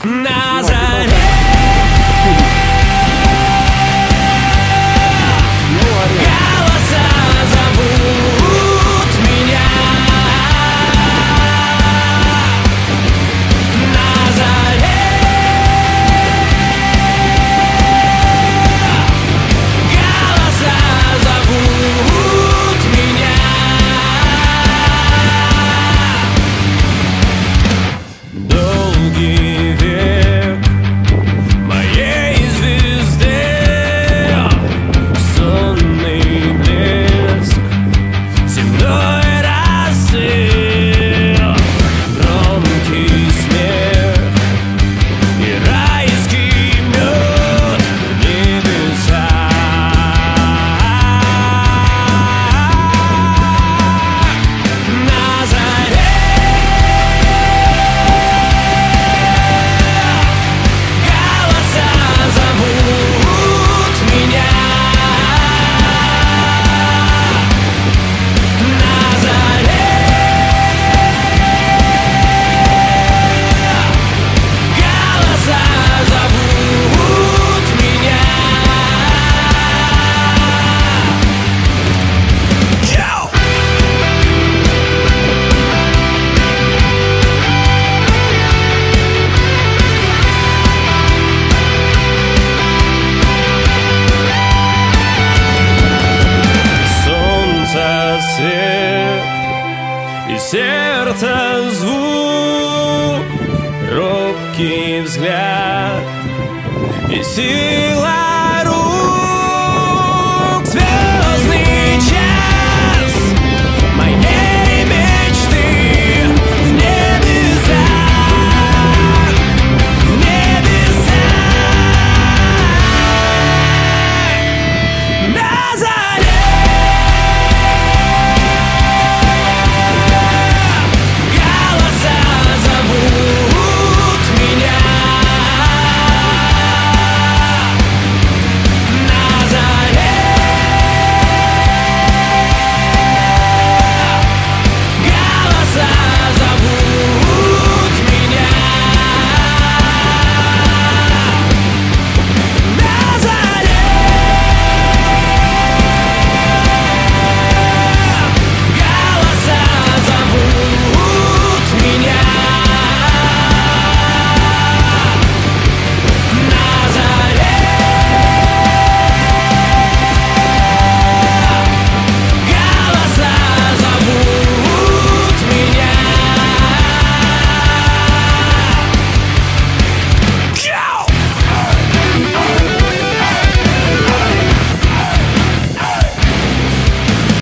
На заре голоса зовут меня. На заре голоса зовут меня. Долгий век моей звезды, сонный блеск земной расы, громкий смех и райский мед в небесах. На заре голоса зовут меня. На заре голоса зовут меня. Йоу! Солнце свет и сердце звук, робкий взгляд и сила